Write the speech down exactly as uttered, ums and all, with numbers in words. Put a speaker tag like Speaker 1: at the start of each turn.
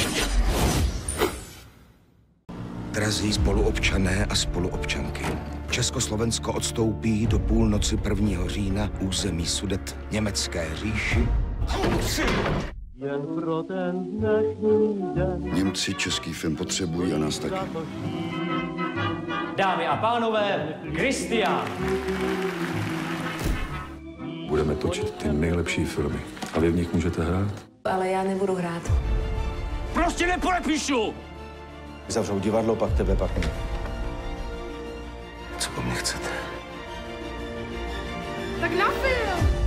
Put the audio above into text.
Speaker 1: Drazí spoluobčané a spoluobčanky, Československo odstoupí do půlnoci prvního října území Sudet německé říši.
Speaker 2: Jen pro ten dnešní den.
Speaker 3: Němci český film potřebují a nás taky.
Speaker 4: Dámy a pánové, Kristián.
Speaker 5: Budeme točit ty nejlepší filmy a vy v nich můžete hrát.
Speaker 6: Ale já nebudu hrát.
Speaker 4: Prostě nepodepíšu!
Speaker 7: Zavřou divadlo, pak tebe, pak mě.
Speaker 1: Co po mně chcete?
Speaker 6: Tak na film!